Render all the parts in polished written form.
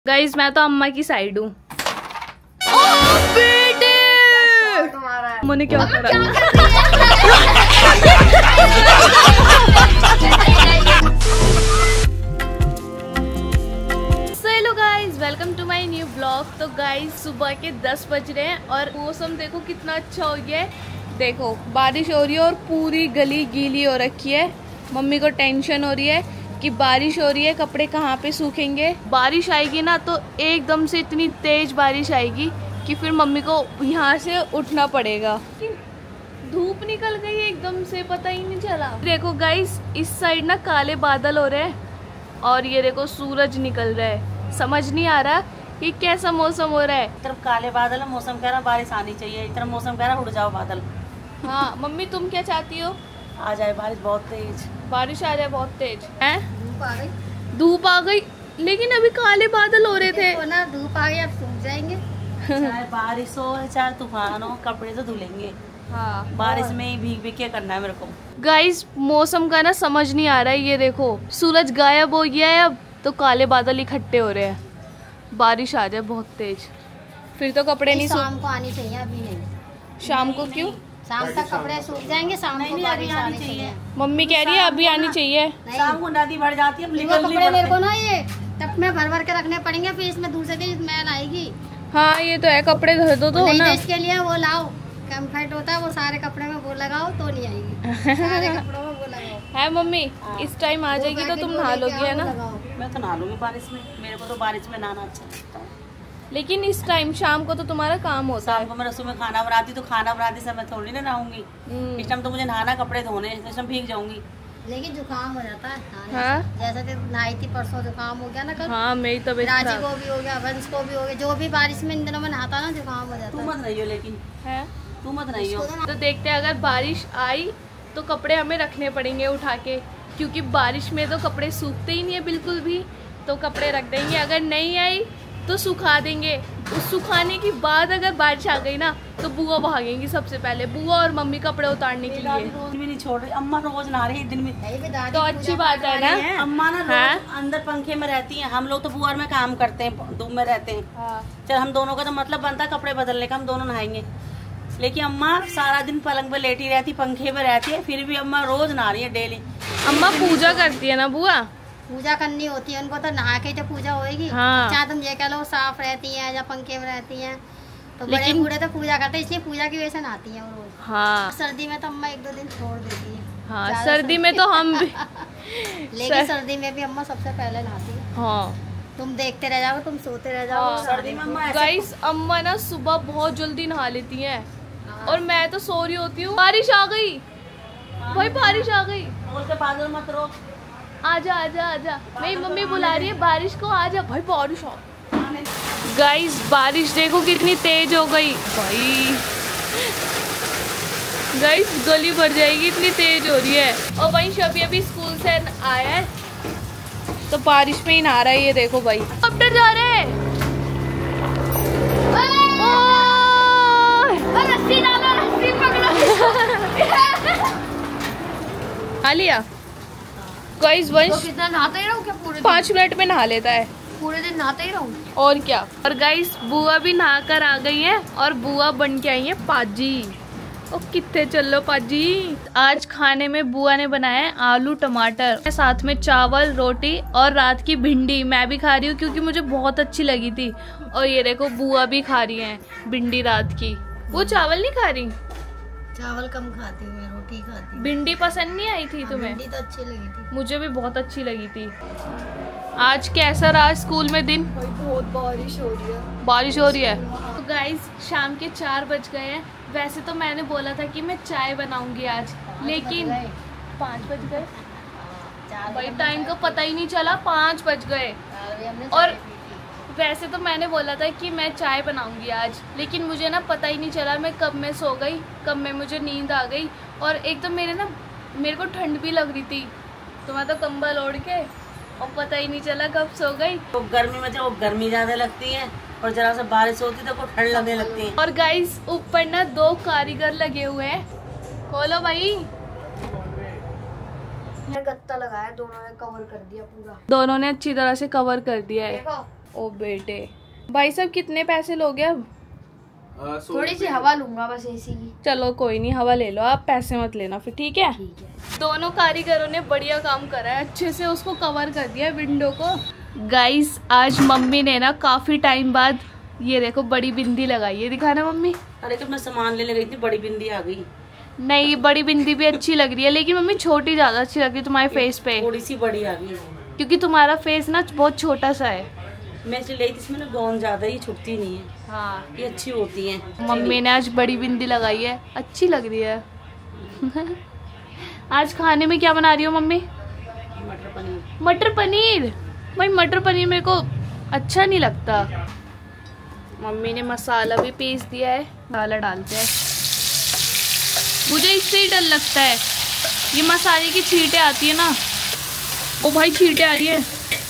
Guys मैं तो अम्मा की साइड हूँ। बेटे मैंने क्या करा? Hello guys, welcome to my new blog. तो गाइज सुबह के 10 बज रहे हैं और मौसम देखो कितना अच्छा हो गया है। देखो बारिश हो रही है और पूरी गली गीली हो रखी है। मम्मी को टेंशन हो रही है कि बारिश हो रही है, कपड़े कहाँ पे सूखेंगे। बारिश आएगी ना तो एकदम से इतनी तेज बारिश आएगी कि फिर मम्मी को यहाँ से उठना पड़ेगा। धूप निकल गई एकदम से, पता ही नहीं चला। देखो गाइस इस साइड ना काले बादल हो रहे हैं और ये देखो सूरज निकल रहा है। समझ नहीं आ रहा कि कैसा मौसम हो रहा है। एक तरफ काले बादल है, मौसम कह रहा बारिश आनी चाहिए, एक तरफ मौसम कह रहा उड़ जाओ बादल। हाँ मम्मी तुम क्या चाहती हो? आ जाए बारिश बहुत तेज, बारिश आ जाए बहुत तेज है। धूप आ गई लेकिन अभी काले बादल हो रहे थे ना। धूप आ गई अब सूख जाएंगे। चाहे बारिश हो चाहे तूफान हो, कपड़े तो धुलेंगे। हाँ बारिश में ही भीग भीग के करना है मेरे को। गाइस मौसम का ना समझ नहीं आ रहा है। ये देखो सूरज गायब हो गया है अब तो काले बादल इकट्ठे हो रहे हैं। बारिश आ जाए बहुत तेज फिर तो कपड़े नहीं शाम को आनी चाहिए, अभी नहीं। शाम को क्यों? शाम तक कपड़े सूख जाएंगे, शाम को बारिश आनी चाहिए। मम्मी कह रही है अभी आनी चाहिए। शाम को नदी भर जाती है, कपड़े मेरे को ना ये टप में भर भर के रखने पड़ेंगे, फिर इसमें दूसरे दिन मैल आएगी। हाँ ये तो है, कपड़े धो दो तो ना। इसके लिए वो लाओ, कम्फर्ट होता है वो, सारे कपड़े में वो लगाओ तो नहीं आएगी। सारे कपड़ों में वो लगाओ है मम्मी। इस टाइम आ जाएगी तो तुम नहा लोगी है ना? मैं तो नहा लूंगी बारिश में, मेरे को तो बारिश में नहाना अच्छा लगता है। लेकिन इस टाइम शाम को तो तुम्हारा काम होता है। शाम को मैं रसोई में खाना बनाती तो खाना बनाते समय थोड़ी ना नहाऊंगी। इस टाइम तो मुझे नहाना, कपड़े धोने, इस टाइम भीग जाऊंगी। लेकिन जुकाम हो जाता है। हाँ? जैसा कि नहाई थी परसों, जुकाम हो गया ना कल। हाँ मेरी तबीयत राजी को भी हो गया, वंश को भी हो गया। जो भी बारिश में इन दिनों में नहाता ना जुकाम हो जाता तू मत रहियो, लेकिन है तू मत रहियो। तो देखते हैं अगर बारिश आई तो कपड़े हमें रखने पड़ेंगे उठा के, क्योंकि बारिश में तो कपड़े सूखते ही नहीं है बिल्कुल भी। तो कपड़े रख देंगे, अगर नहीं आई तो सुखा देंगे। उस सुखाने के बाद अगर बारिश आ गई ना तो बुआ भागेंगी सबसे पहले, बुआ और मम्मी कपड़े उतारने के लिए। रोज भी नहीं छोड़ रही अम्मा, रोज नहा रही दिन में तो अच्छी बात है ना। अम्मा ना रोज अंदर पंखे में रहती हैं, हम लोग तो बुआ में काम करते हैं, धूप में रहते हैं। हाँ। चल हम दोनों का तो मतलब बनता है कपड़े बदलने का, हम दोनों नहाएंगे। लेकिन अम्मा सारा दिन पलंग पे लेटी रहती, पंखे में रहती है, फिर भी अम्मा रोज नहा रही है डेली। अम्मा पूजा करती है ना बुआ? पूजा करनी होती है उनको, तो नहा के जब पूजा होएगी। हाँ। चाहे तुम ये कह लो साफ रहती हैं या पंखे में रहती हैं, तो बड़े बूढ़े तो पूजा करते हैं, इसलिए पूजा की वजह से नहाती हैं वो रोज। हाँ। सर्दी में तो अम्मा 1-2 दिन छोड़ देती है। हाँ सर्दी में तो हम भी लेकिन सर्दी में भी अम्मा सबसे पहले नहाती है। हाँ तुम देखते रह जाओ, तुम सोते रह जाओ। हाँ। सर्दी में अम्मा गाइस अम्मा ना सुबह बहुत जल्दी नहा लेती हैं और मैं तो सो रही होती हूँ। बारिश आ गई भाई, बारिश आ गई। बोल के बादल मत रो, आजा आजा आजा, मेरी मम्मी बुला रही है बारिश को, आजा भाई बारिश आ। गाइस बारिश देखो कितनी तेज हो गई भाई। गाइस गली भर जाएगी, इतनी तेज हो रही है। और वहीं अभी अभी स्कूल से आया है तो बारिश में ही नहा रहा है। ये देखो भाई हेलीकॉप्टर जा रहे हैं। रस्सी डालो, रस्सी पकड़ो। आ लिया गाइस। वंश कितना नहाते ही रहूं क्या पूरे 5 मिनट में नहा लेता है, पूरे दिन नहाते ही रहूं। और क्या। और गाइस बुआ भी नहा कर आ गई है और बुआ बन के आई है पाजी। ओ कितने चल लो पाजी। आज खाने में बुआ ने बनाया है आलू टमाटर, साथ में चावल रोटी और रात की भिंडी। मैं भी खा रही हूँ क्योंकि मुझे बहुत अच्छी लगी थी। और ये देखो बुआ भी खा रही है भिंडी रात की। वो चावल नहीं खा रही? चावल कम खाती हूँ मैं, रोटी खाती हूँ। भिंडी पसंद नहीं आई थी तुम्हें? भिंडी तो अच्छी लगी थी, मुझे भी बहुत अच्छी लगी थी। आज कैसा रहा स्कूल में दिन? बहुत बारिश हो रही है। बारिश हो रही है। तो गाइस शाम के 4 बज गए हैं। वैसे तो मैंने बोला था कि मैं चाय बनाऊंगी आज, लेकिन 5 बज गए भाई, टाइम का पता ही नहीं चला, 5 बज गए। और वैसे तो मैंने बोला था कि मैं चाय बनाऊंगी आज, लेकिन मुझे ना पता ही नहीं चला मैं कब मैं सो गई, कब में मुझे नींद आ गई। और एक तो मेरे को ठंड भी लग रही थी, तो मैं तो कंबल ओढ़ के और पता ही नहीं चला कब सो गई। तो गर्मी में जब गर्मी ज्यादा लगती है और जरा सा बारिश होती तो ठंड लगने लगती है। और गाइस ऊपर ना 2 कारीगर लगे हुए हैं। खोलो भाई। गत्ता लगाया, दोनों ने कवर कर दिया पूरा। दोनों ने अच्छी तरह से कवर कर दिया है। देखो ओ बेटे, भाई साहब कितने पैसे लोगे अब? थोड़ी सी हवा लूंगा बस एसी की। चलो कोई नहीं, हवा ले लो आप, पैसे मत लेना फिर, ठीक है? ठीक है। दोनों कारीगरों ने बढ़िया काम करा है, अच्छे से उसको कवर कर दिया विंडो को। गाइस आज मम्मी ने ना काफी टाइम बाद ये देखो बड़ी बिंदी लगाई है, दिखाना मम्मी। अरे तो मैं सामान लेने गई थी, बड़ी बिंदी आ गई। नहीं, बड़ी बिंदी भी अच्छी लग रही है, लेकिन मम्मी छोटी ज्यादा अच्छी लग रही है तुम्हारे फेस पे, थोड़ी सी बड़ी आ गई क्योंकि तुम्हारा फेस ना बहुत छोटा सा है। मैं ले थी इसमें ना गौन ज्यादा ही छुटती नहीं है। हाँ, ये अच्छी होती है। मम्मी ने आज बड़ी बिंदी लगाई है, अच्छी लग रही है। आज खाने में क्या बना रही हो मम्मी? मटर पनीर। मटर पनीर? भाई मटर पनीर मेरे को अच्छा नहीं लगता। मम्मी ने मसाला भी पीस दिया है, मसाला डालते हैं। मुझे इससे ही डर लगता है, ये मसाले की छींटें आती है ना। ओ भाई छींटें आ रही है।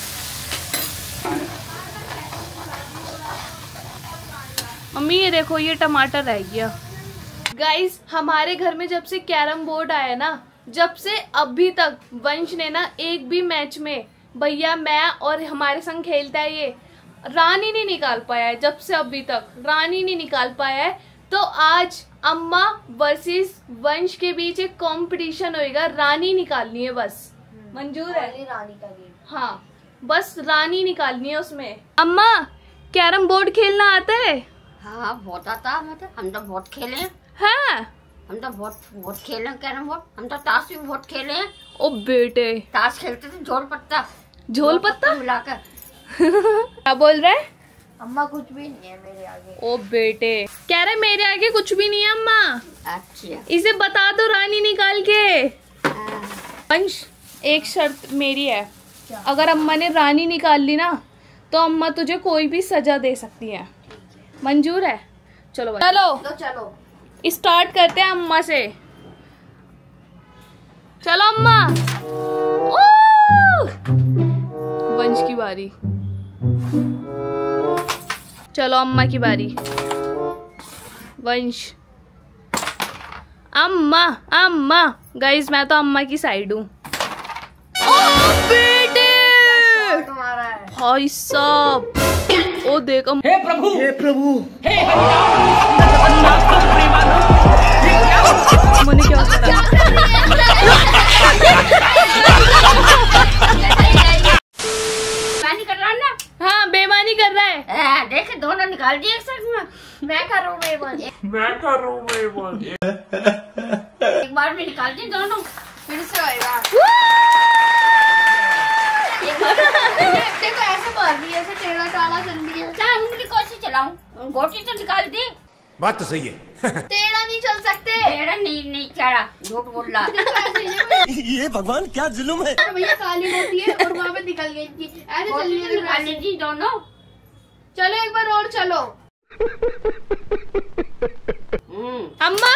मम्मी ये देखो, ये टमाटर रह गया। गाइस हमारे घर में जब से कैरम बोर्ड आया ना, जब से अभी तक वंश ने ना एक भी मैच में भैया मैं और हमारे संग खेलता है ये रानी नहीं निकाल पाया है। जब से अभी तक रानी नहीं निकाल पाया है। तो आज अम्मा वर्सेस वंश के बीच एक कंपटीशन होएगा, रानी निकालनी है बस। मंजूर है? रानी का गेम। हाँ बस रानी निकालनी है उसमें। अम्मा कैरम बोर्ड खेलना आता है? हाँ बहुत आता है, मतलब हम तो बहुत खेले हैं। हाँ हम तो बहुत खेले हैं कैरम बोर्ड। हम तो ताश भी बहुत खेले हैं। ओ बेटे, ताश खेलते थे झोल पत्ता। झोल पत्ता मिलाकर। क्या बोल रहा है? अम्मा कुछ भी नहीं है मेरे आगे। ओ बेटे, कह रहे मेरे आगे कुछ भी नहीं है अम्मा। अच्छा इसे बता दो रानी निकाल के। वंश एक शर्त मेरी है, अगर अम्मा ने रानी निकाल ली ना तो अम्मा तुझे कोई भी सजा दे सकती है। मंजूर है? चलो भाई, चलो तो चलो स्टार्ट करते हैं अम्मा से। चलो अम्मा। वंश की बारी। चलो अम्मा की बारी। वंश। अम्मा अम्मा। गाइस मैं तो अम्मा की साइड हूँ। बेटे तुम्हारा है। भाई साहब, ओ देख। हे प्रभु, हे प्रभु, हे मैंने क्या करा? बेईमानी कर रहा है ना? हाँ बेईमानी कर रहा है। देख दोनों निकाल दिए एक साथ में। मैं कर रहा हूँ बेईमानी। एक बार में निकाल दिए दोनों, फिर से होएगा। देखो ऐसे मार रही है, ऐसे टेढ़ा टाला चल रही है। क्या उंगली कोशिश चलाऊं? गोटी तो निकाल दी। बात तो सही है। टेढ़ा नहीं चल सकते। टेढ़ा नहीं चढ़ा, झूठ बोल रहा। ये भगवान क्या जुल्म है। भैया काली गोटी है और वहाँ पे निकल गई थी। ऐसे चलिए जी दोनों। चलो एक बार और चलो। अम्मा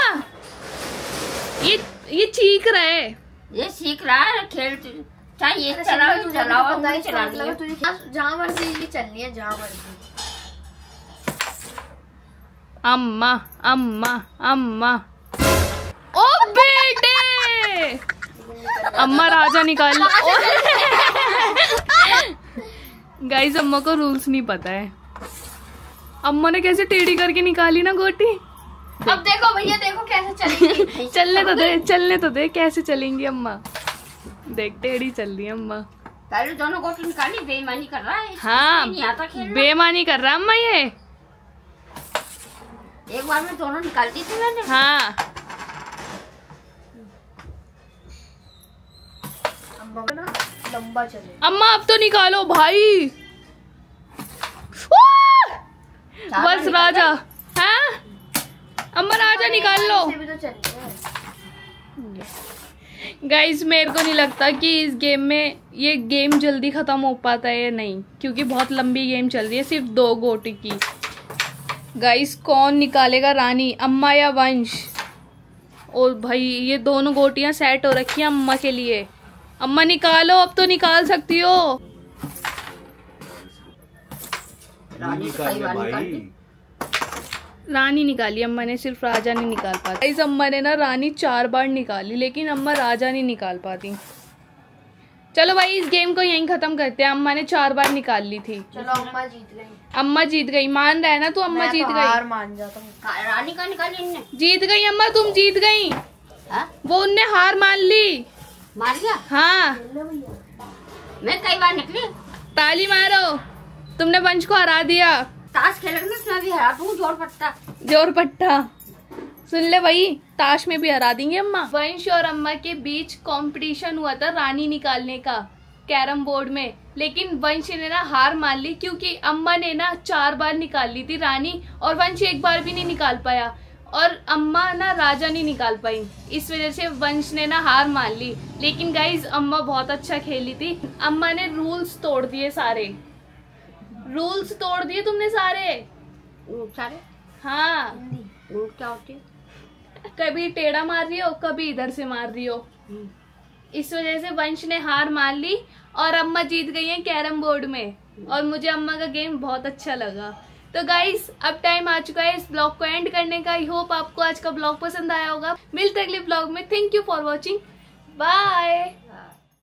ये चीख रहा है। ये सीख रहा है खेल। चाहे ये चलाओ चलाओ, नहीं चलानी है। जहाँ मर्जी ये चलनी है, जहाँ मर्जी। अम्मा अम्मा अम्मा। ओ बेटे, अम्मा राजा निकाल। गाइस अम्मा को रूल्स नहीं पता है। अम्मा ने कैसे टेढ़ी करके निकाली ना गोटी। अब देखो भैया, देखो कैसे चलेंगी। चलने तो दे कैसे चलेंगी अम्मा। देख टेढ़ी चल रही है अम्मा। पहले दोनों गोटी निकाली। बेईमानी कर रहा है। हाँ नहीं आता खेलना। बेईमानी कर रहा अम्मा ये। एक बार में दोनों निकाल दी थी मैंने। हाँ लंबा चले। अम्मा अब तो निकालो भाई। बस राजा। हाँ अम्मा राजा निकाल लो। भी तो चलनी है। गाइस मेरे को नहीं लगता कि इस गेम में ये गेम जल्दी खत्म हो पाता है या नहीं, क्योंकि बहुत लंबी गेम चल रही है, सिर्फ 2 गोटी की। गाइस कौन निकालेगा रानी, अम्मा या वंश? और भाई ये दोनों गोटियां सेट हो रखी हैं अम्मा के लिए। अम्मा निकालो, अब तो निकाल सकती हो। रानी निकाली अम्मा ने, सिर्फ राजा नहीं निकाल पाती। इस अम्मा ने ना रानी 4 बार निकाली, लेकिन अम्मा राजा नहीं निकाल पाती। चलो भाई इस गेम को यहीं खत्म करते हैं। अम्मा ने 4 बार निकाल ली थी। चलो अम्मा जीत गई। अम्मा जीत गई, मान रहा है ना तू? अम्मा जीत गई। हार मान जाता हूँ। रानी का निकाली इनने। जीत गई अम्मा, तुम जीत गई। वो उनने हार मान ली। मार गया? हाँ मैं कई बार निकली। ताली मारो, तुमने वंश को हरा दिया। ताश खेलने में मैं भी हरा दूँ। जोर पट्टा। जोर पट्टा सुन ले भाई, ताश में भी हरा देंगे अम्मा। वंश और अम्मा के बीच कंपटीशन हुआ था रानी निकालने का कैरम बोर्ड में, लेकिन वंश ने ना हार मान ली क्योंकि अम्मा ने ना 4 बार निकाल ली थी रानी और वंश एक बार भी नहीं निकाल पाया और अम्मा ना राजा नहीं निकाल पाई। इस वजह से वंश ने ना हार मान ली। लेकिन गाइज अम्मा बहुत अच्छा खेली थी। अम्मा ने रूल्स तोड़ दिए, सारे रूल्स तोड़ दिए तुमने सारे। हाँ क्या होती है? कभी टेढ़ा मार रही हो, कभी इधर से मार रही हो। इस वजह से वंश ने हार मान ली और अम्मा जीत गई हैं कैरम बोर्ड में। और मुझे अम्मा का गेम बहुत अच्छा लगा। तो गाइस अब टाइम आ चुका है इस ब्लॉग को एंड करने का। आई होप आपको आज का ब्लॉग पसंद आया होगा। मिलते अगले ब्लॉग में। Thank you for watching. Bye.